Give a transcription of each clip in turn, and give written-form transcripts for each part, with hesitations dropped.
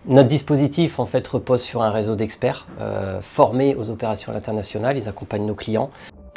Notre dispositif en fait repose sur un réseau d'experts formés aux opérations à l'international. Ils accompagnent nos clients.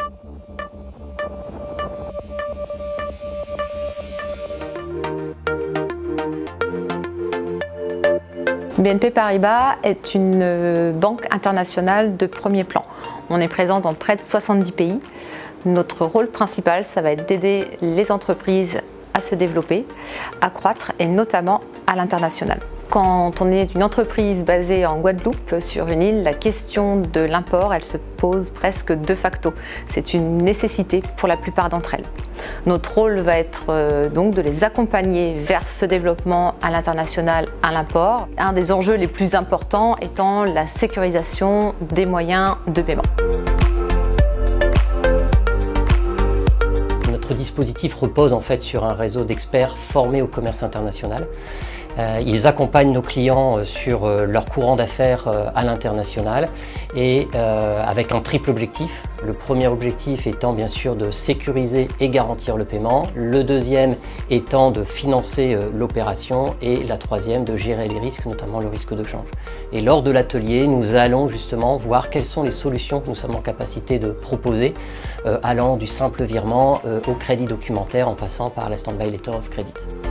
BNP Paribas est une banque internationale de premier plan. On est présent dans près de 70 pays. Notre rôle principal, ça va être d'aider les entreprises à se développer, à croître et notamment à l'international. Quand on est une entreprise basée en Guadeloupe, sur une île, la question de l'import, elle se pose presque de facto. C'est une nécessité pour la plupart d'entre elles. Notre rôle va être donc de les accompagner vers ce développement à l'international, à l'import. Un des enjeux les plus importants étant la sécurisation des moyens de paiement. Notre dispositif repose en fait sur un réseau d'experts formés au commerce international. Ils accompagnent nos clients sur leur courant d'affaires à l'international et avec un triple objectif. Le premier objectif étant bien sûr de sécuriser et garantir le paiement, le deuxième étant de financer l'opération et la troisième de gérer les risques, notamment le risque de change. Et lors de l'atelier, nous allons justement voir quelles sont les solutions que nous sommes en capacité de proposer, allant du simple virement au crédit documentaire en passant par la Stand-by Letter of Credit.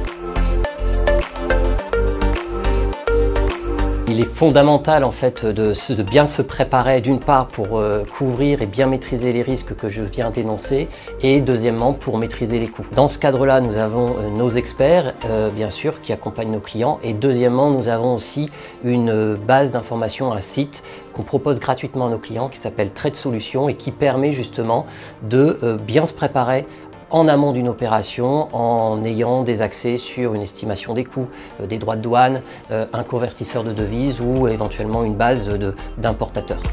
Il est fondamental en fait de bien se préparer d'une part pour couvrir et bien maîtriser les risques que je viens d'énoncer et deuxièmement pour maîtriser les coûts. Dans ce cadre-là, nous avons nos experts bien sûr qui accompagnent nos clients et deuxièmement nous avons aussi une base d'information, un site qu'on propose gratuitement à nos clients qui s'appelle Trade Solutions et qui permet justement de bien se préparer en amont d'une opération en ayant des accès sur une estimation des coûts, des droits de douane, un convertisseur de devises ou éventuellement une base d'importateurs.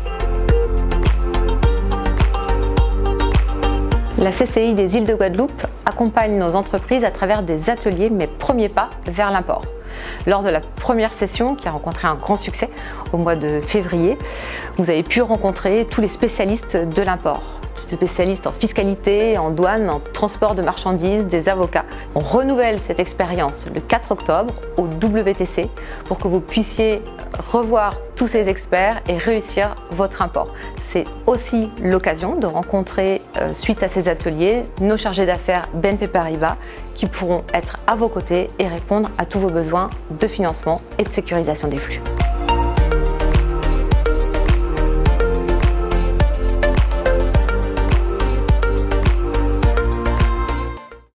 La CCI des îles de Guadeloupe accompagne nos entreprises à travers des ateliers, mes premiers pas vers l'import. Lors de la première session, qui a rencontré un grand succès au mois de février, vous avez pu rencontrer tous les spécialistes de l'import. Spécialistes en fiscalité, en douane, en transport de marchandises, des avocats. On renouvelle cette expérience le 4 octobre au WTC pour que vous puissiez revoir tous ces experts et réussir votre import. C'est aussi l'occasion de rencontrer, suite à ces ateliers, nos chargés d'affaires BNP Paribas qui pourront être à vos côtés et répondre à tous vos besoins de financement et de sécurisation des flux.